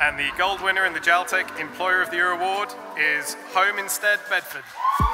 And the gold winner in the Jaltec Employer of the Year award is Home Instead Bedford.